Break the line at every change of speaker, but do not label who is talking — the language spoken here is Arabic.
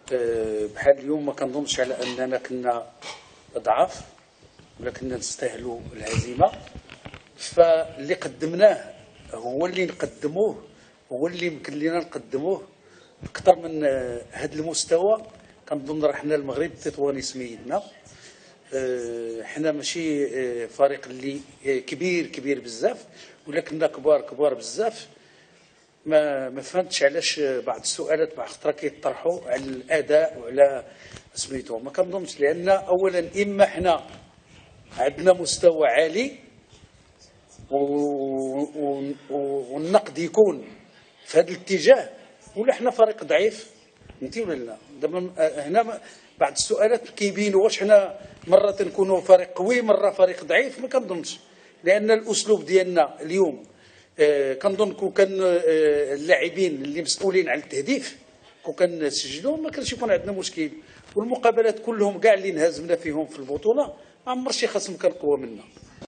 بحال اليوم ما كنظنش على اننا كنا ضعاف ولا كنا نستاهلوا الهزيمه. فاللي قدمناه هو اللي نقدموه، هو اللي يمكن لنا نقدموه اكثر من هذا المستوى. كنظن راه حنا المغرب التطواني سميتنا، حنا ماشي فريق اللي كبير بزاف، ولكننا كبار بزاف. ما فهمتش علاش بعض السؤالات مع خطره كيطرحوا على الاداء وعلى سميتو. ما كنظنش، لان اولا اما حنا عندنا مستوى عالي والنقد يكون في هذا الاتجاه، ولا حنا فريق ضعيف. فهمتي ولا لا؟ دابا هنا بعض السؤالات كيبينوا واش حنا مره تنكونوا فريق قوي مره فريق ضعيف. ما كنظنش، لان الاسلوب ديالنا اليوم كنظن كون كان اللاعبين اللي مسؤولين على التهديف كون كان سجلوا ما كانش يكون عندنا مشكل. والمقابلات كلهم كاع اللي انهزمنا فيهم في البطوله ما عمر شي خصم كان قوى منا.